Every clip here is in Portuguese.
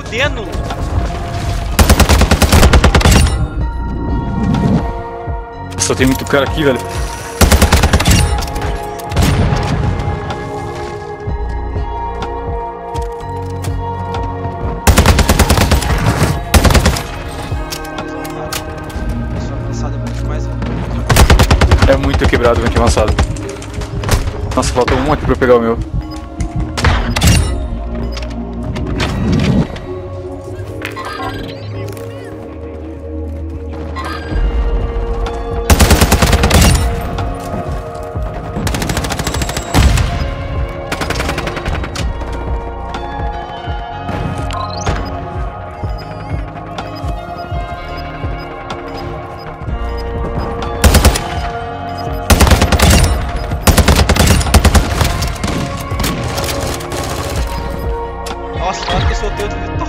fudendo. Só tem muito cara aqui, velho. É muito quebrado o vento avançado. Nossa, falta um aqui pra eu pegar o meu. Nossa, na hora que eu soltei o Vitor.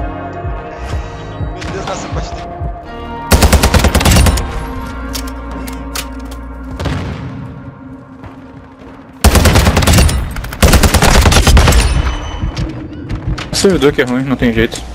Meu Deus, nessa partida. O servidor que é ruim, não tem jeito.